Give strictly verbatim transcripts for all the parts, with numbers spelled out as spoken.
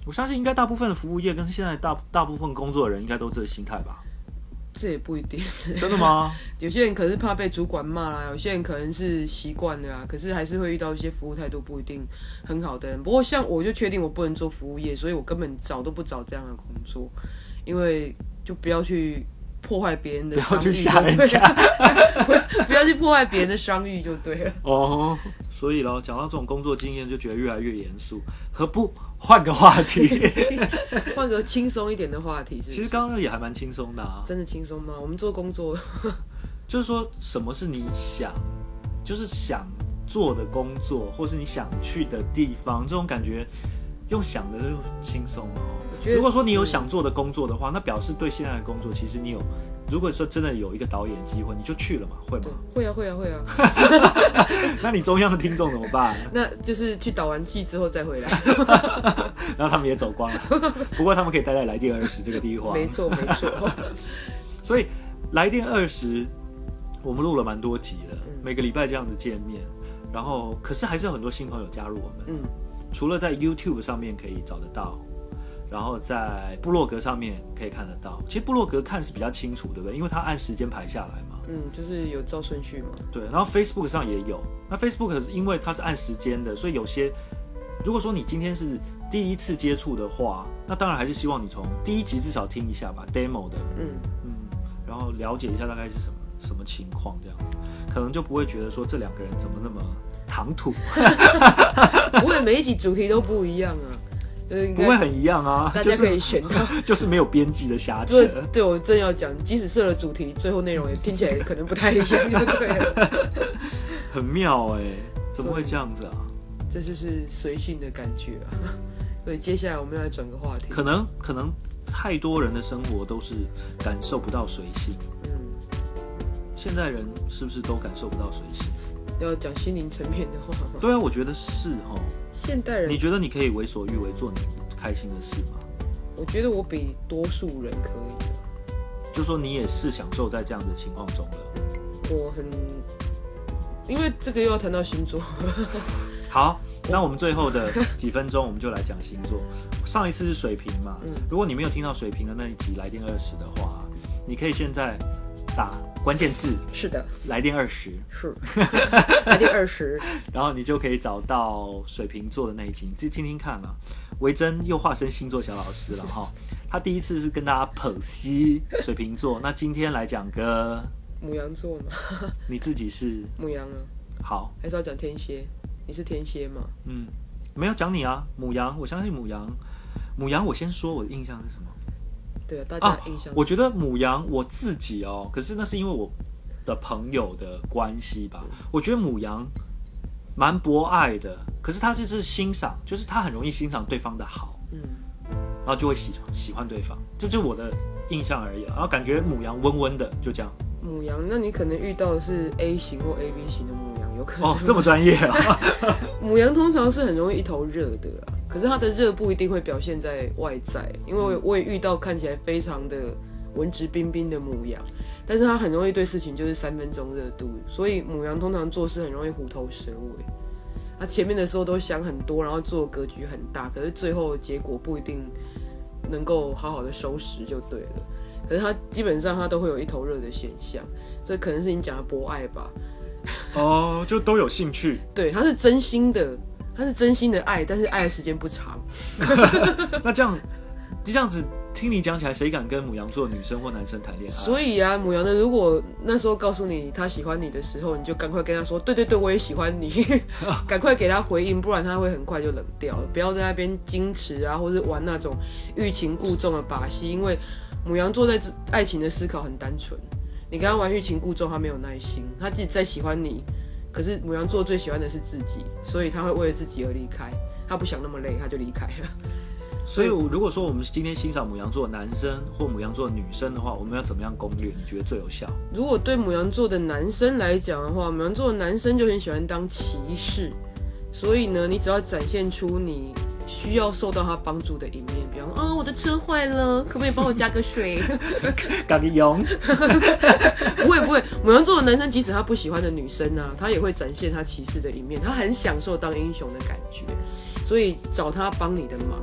我相信应该大部分的服务业跟现在大大部分工作的人应该都这个心态吧。 这也不一定。 真的吗？ 有些人可是怕被主管骂啦，有些人可能是习惯了啊，可是还是会遇到一些服务态度不一定很好的人。不过像我就确定我不能做服务业，所以我根本找都不找这样的工作，因为就不要去破坏别人的商誉， 不要去吓人家， 不要去破坏别人的商誉就对了。 哦，所以咯，讲到这种工作经验，就觉得越来越严肃，何不换个话题？ 换个轻松一点的话题是不是？ 其实刚刚也还蛮轻松的啊。 真的轻松吗？我们做工作， 就是说什么是你想，就是想做的工作，或是你想去的地方，这种感觉用想的就轻松哦。如果说你有想做的工作的话，那表示对现在的工作，其实你有，如果说真的有一个导演机会，你就去了嘛，会吗？ 会啊，会啊，会啊。 那你中央的听众怎么办？ 那就是去导完戏之后再回来， 然后他们也走光了。不过他们可以待在来电二十这个地方。 没错，没错。 所以来电二十，我们录了蛮多集了，嗯、每个礼拜这样子见面，然后可是还是有很多新朋友加入我们。嗯，除了在 YouTube 上面可以找得到。然后在部落格上面可以看得到，其实部落格看是比较清楚，对不对？因为它按时间排下来嘛。 嗯，就是有照顺序嘛。 对，然后 Facebook 上也有。那 Facebook 因为它是按时间的，所以有些，如果说你今天是第一次接触的话，那当然还是希望你从第一集至少听一下吧 ，demo 的，嗯嗯，然后了解一下大概是什么什么情况这样子，可能就不会觉得说这两个人怎么那么唐突。 不会，每一集主题都不一样啊。 不会很一样啊， 大家可以选到， 就是、就是没有边际的瑕疵。 对，对我正要讲，即使设了主题，最后内容也听起来可能不太一样，就对了。 很妙哎、欸，怎么会这样子啊？ 这就是随性的感觉啊。所以接下来我们要来转个话题。 可能可能太多人的生活都是感受不到随性。嗯，现在人是不是都感受不到随性？ 要讲心灵层面的话吗？ 对啊，我觉得是齁。 现代人， 你觉得你可以为所欲为，做你开心的事吗？ 我觉得我比多数人可以了。 就说你也是享受在这样的情况中了。 我很，因为这个又要谈到星座。 好，那我们最后的几分钟，我们就来讲星座。上一次是水瓶嘛，嗯、如果你没有听到水瓶的那一集来电二十的话，你可以现在打关键字， 是的， 来电二十， 是来电二十， 然后你就可以找到水瓶座的那一集，你自己听听看啊。维珍又化身星座小老师了哈，他第一次是跟大家剖析水瓶座，那今天来讲个牡羊座嘛， 你自己是牡羊啊， 好， 还是要讲天蝎？你是天蝎吗？ 嗯，没有讲你啊，牡羊，我相信牡羊，牡羊，我先说我的印象是什么？ 对啊，大家的印象、啊。 我觉得牡羊我自己哦，可是那是因为我的朋友的关系吧。嗯、我觉得牡羊蛮博爱的，可是他就是欣赏，就是他很容易欣赏对方的好，嗯，然后就会喜喜欢对方，这就是我的印象而已。然后感觉牡羊温温的，就这样。 牡羊，那你可能遇到的是 A 型或 A B 型的牡羊，有可能哦，这么专业啊！ 牡羊通常是很容易一头热的啦。可是他的热不一定会表现在外在，因为我也遇到看起来非常的文质彬彬的牡羊，但是他很容易对事情就是三分钟热度，所以牡羊通常做事很容易虎头蛇尾。他前面的时候都想很多，然后做格局很大，可是最后的结果不一定能够好好的收拾就对了。可是他基本上他都会有一头热的现象，所以可能是你讲的博爱吧。 哦，就都有兴趣。 对，他是真心的。他是真心的爱，但是爱的时间不长。 那这样，这样子听你讲起来，谁敢跟牡羊座女生或男生谈恋爱？ 所以啊，牡羊的如果那时候告诉你他喜欢你的时候，你就赶快跟他说，对对对，我也喜欢你，赶快给他回应，不然他会很快就冷掉了。不要在那边矜持啊，或者玩那种欲擒故纵的把戏，因为牡羊座在爱情的思考很单纯。你跟他玩欲擒故纵，他没有耐心，他自己再喜欢你。可是牡羊座最喜欢的是自己，所以他会为了自己而离开，他不想那么累，他就离开了。 所以如果说我们今天欣赏牡羊座的男生或牡羊座的女生的话，我们要怎么样攻略？你觉得最有效？ 如果对牡羊座的男生来讲的话，牡羊座的男生就很喜欢当骑士，所以呢，你只要展现出你需要受到他帮助的一面，比方说，哦，我的车坏了，可不可以帮我加个水？ 赶紧用。 不会不会，牡羊座的男生即使他不喜欢的女生啊，他也会展现他骑士的一面，他很享受当英雄的感觉，所以找他帮你的忙。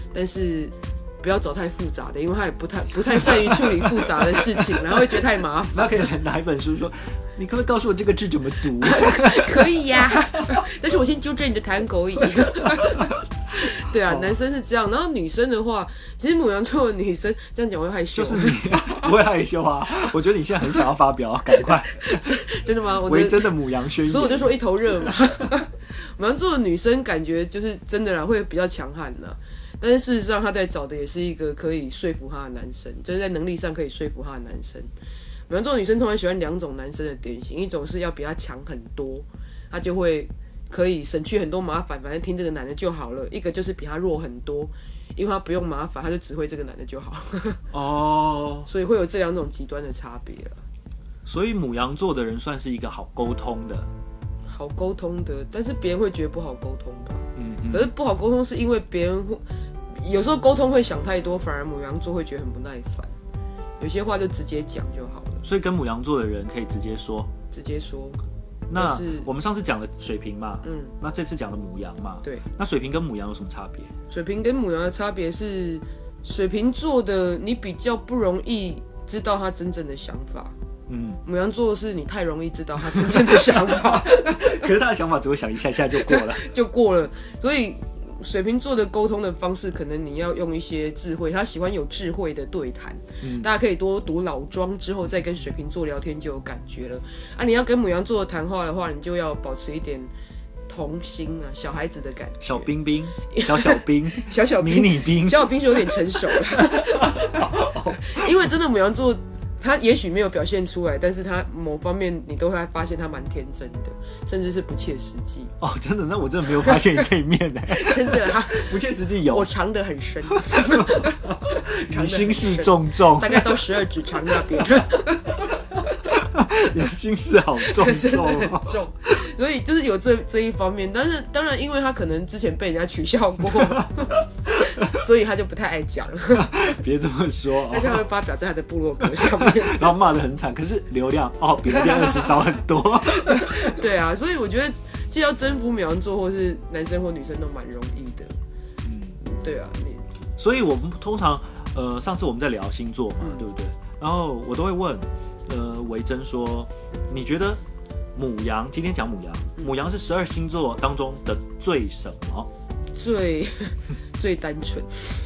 但是不要找太复杂的，因为他也不太不太善于处理复杂的事情，然后会觉得太麻烦。 那可以拿一本书说，你可不可以告诉我这个字怎么读？ 可以呀、啊，但是我先纠正你的弹口语。对啊，男生是这样，然后女生的话，其实牡羊座的女生这样讲我会害羞， 就是你不会害羞啊。我觉得你现在很想要发表，赶快。 真的吗？我为真的牡羊宣言， 所以我就说一头热嘛。牡羊座的女生感觉就是真的啦，会比较强悍啦。但是事实上，他在找的也是一个可以说服他的男生，就是在能力上可以说服他的男生。牡羊座女生通常喜欢两种男生的典型，一种是要比他强很多，他就会可以省去很多麻烦，反正听这个男的就好了；一个就是比他弱很多，因为他不用麻烦，他就只会这个男的就好。哦，所以会有这两种极端的差别了。 所以牡羊座的人算是一个好沟通的， 好沟通的，但是别人会觉得不好沟通吧？ 嗯嗯。 可是不好沟通是因为别人会。有时候沟通会想太多，反而牡羊座会觉得很不耐烦。有些话就直接讲就好了。 所以跟牡羊座的人可以直接说， 直接说。 那我们上次讲了水瓶嘛，嗯，那这次讲了牡羊嘛， 对。 那水瓶跟牡羊有什么差别？ 水瓶跟牡羊的差别是，水瓶座的你比较不容易知道他真正的想法，嗯，牡羊座是你太容易知道他真正的想法， 可是他的想法只会想一下，一下就过了， 就过了，所以。水瓶座的沟通的方式，可能你要用一些智慧，他喜欢有智慧的对谈。嗯，大家可以多读老庄之后，再跟水瓶座聊天就有感觉了。啊，你要跟牡羊座谈话的话，你就要保持一点童心啊，小孩子的感觉。 小冰冰，小小冰， 小小迷你冰， 小小冰是有点成熟了。因为真的牡羊座。他也许没有表现出来，但是他某方面你都会发现他蛮天真的，甚至是不切实际。 哦，真的？那我真的没有发现你这一面呢。 真的啊， 不切实际有。 我藏得很深， 你心事重重， 大概到十二指肠那边。 你的心事好重重、哦， 很重。所以就是有这这一方面，但是当然，因为他可能之前被人家取笑过，所以他就不太爱讲。 别这么说、哦， 他就会发表在他的部落格上面， 然后骂得很惨，可是流量哦比流量二十少很多。 对啊，所以我觉得，既要征服牡羊座，或是男生或女生都蛮容易的。嗯，对啊，你。 所以我们通常，呃，上次我们在聊星座嘛，嗯、对不对？然后我都会问，呃，维珍说，你觉得牡羊今天讲牡羊，牡羊是十二星座当中的最什么？ 最最单纯。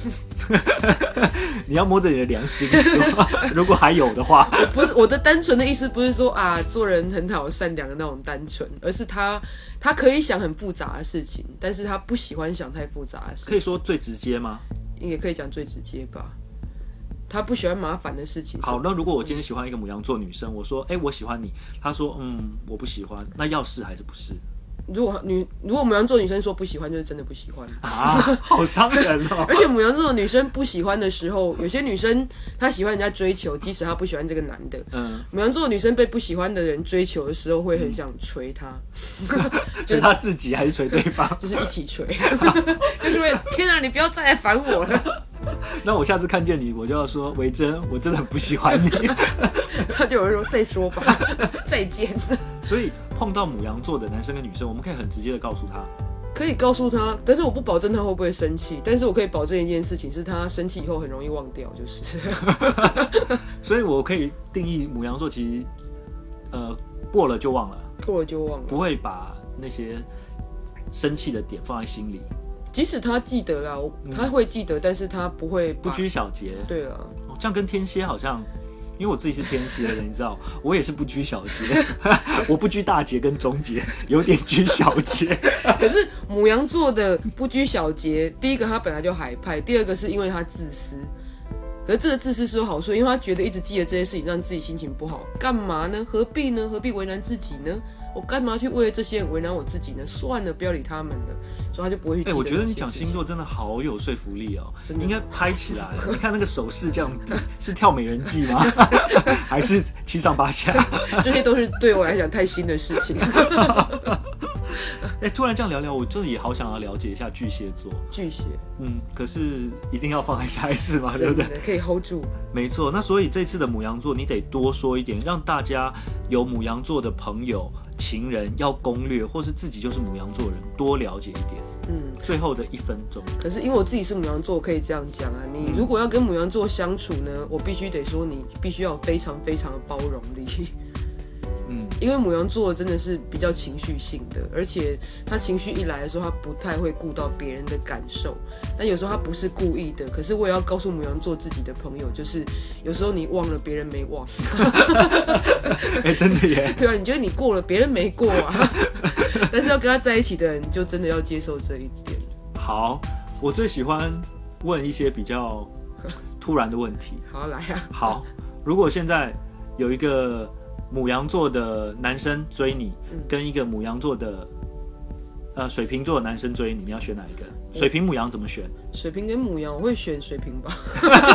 你要摸着你的良心说，如果还有的话， 不是我的单纯的意思，不是说啊做人很好善良的那种单纯，而是他他可以想很复杂的事情，但是他不喜欢想太复杂的事情。 可以说最直接吗？ 也可以讲最直接吧。他不喜欢麻烦的事情。 好，那如果我今天喜欢一个牡羊座女生，我说，哎、欸，我喜欢你，她说，嗯，我不喜欢，那要是还是不是？ 如果女如果牡羊座女生说不喜欢，就是真的不喜欢啊，好伤人哦。 而且牡羊座的女生不喜欢的时候，有些女生她喜欢人家追求，即使她不喜欢这个男的。嗯，牡羊座的女生被不喜欢的人追求的时候，会很想捶他， 就是她自己还是捶对方， 就是一起捶，就是为天啊，你不要再来烦我了。 那我下次看见你，我就要说维珍，我真的很不喜欢你。 他就有人说再说吧，再见。 所以碰到牡羊座的男生跟女生，我们可以很直接的告诉他， 可以告诉他，但是我不保证他会不会生气，但是我可以保证一件事情，是他生气以后很容易忘掉，就是。 所以我可以定义牡羊座其实，呃，过了就忘了， 过了就忘了， 不会把那些生气的点放在心里。 即使他记得啦，他会记得，但是他不会不拘小节。 对了、 哦，这样跟天蝎好像，因为我自己是天蝎的，你知道，我也是不拘小节，我不拘大节跟中节，有点拘小节。 可是牡羊座的不拘小节，第一个他本来就海派，第二个是因为他自私。可是这个自私是有好处，因为他觉得一直记得这些事情，让自己心情不好，干嘛呢？何必呢？何必为难自己呢？我干嘛去为了这些人为难我自己呢？算了，不要理他们了，所以他就不会去记得。哎、欸， 我觉得你讲星座真的好有说服力哦，应该拍起来。你看那个手势这样比，是跳美人计吗？还是七上八下？ 这些都是对我来讲太新的事情。 哎、欸，突然这样聊聊，我真的也好想要了解一下巨蟹座。 巨蟹， 嗯，可是一定要放在下一次嘛，对不对？ 可以 hold 住。 没错，那所以这次的牡羊座，你得多说一点，让大家有牡羊座的朋友、情人要攻略，或是自己就是牡羊座人，多了解一点。 嗯，最后的一分钟。 可是因为我自己是牡羊座，我可以这样讲啊，你如果要跟牡羊座相处呢，我必须得说，你必须要有非常非常的包容力。嗯，因为牡羊座真的是比较情绪性的，而且他情绪一来的时候，他不太会顾到别人的感受。但有时候他不是故意的，可是我也要告诉牡羊座自己的朋友，就是有时候你忘了，别人没忘。 哎、欸，真的耶。 对啊，你觉得你过了，别人没过啊。但是要跟他在一起的人，就真的要接受这一点。 好，我最喜欢问一些比较突然的问题。 好，来啊。 好，如果现在有一个牡羊座的男生追你，嗯、跟一个牡羊座的呃水瓶座的男生追你，你要选哪一个？水瓶牡羊怎么选？ 水瓶跟牡羊，我会选水瓶吧。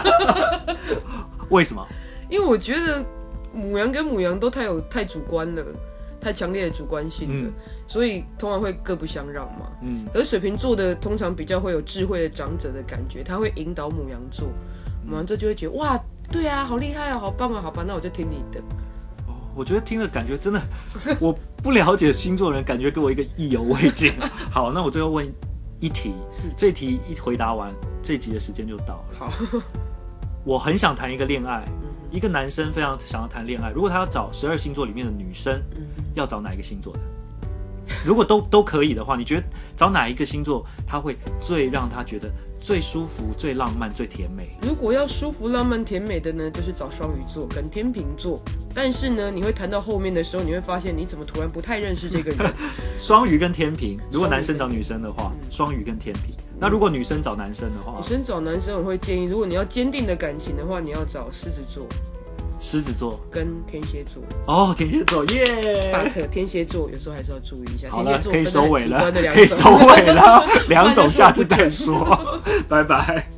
为什么？ 因为我觉得牡羊跟牡羊都太有太主观了，太强烈的主观性了，嗯、所以通常会各不相让嘛。嗯，可是水瓶座的通常比较会有智慧的长者的感觉，他会引导牡羊座，牡羊座就会觉得哇，对啊，好厉害啊，好棒啊，好吧，那我就听你的。 我觉得听了感觉真的，我不了解星座人，感觉给我一个意犹未尽。好，那我最后问一题，这题一回答完，这一集的时间就到了。 好， 我很想谈一个恋爱，嗯、一个男生非常想要谈恋爱，如果他要找十二星座里面的女生，嗯、要找哪一个星座的？如果都都可以的话，你觉得找哪一个星座他会最让他觉得最舒服、最浪漫、最甜美？ 如果要舒服、浪漫、甜美的呢，就是找双鱼座跟天秤座。但是呢，你会谈到后面的时候，你会发现你怎么突然不太认识这个人。 双鱼跟天秤，如果男生找女生的话，双鱼跟天秤。那如果女生找男生的话， 女生找男生，我会建议，如果你要坚定的感情的话，你要找狮子座。 狮子座跟天蝎座哦，天蝎座耶 ！But 天蝎座有时候还是要注意一下。 好了，可以收尾了，可以收尾了，两种下次再说，拜拜。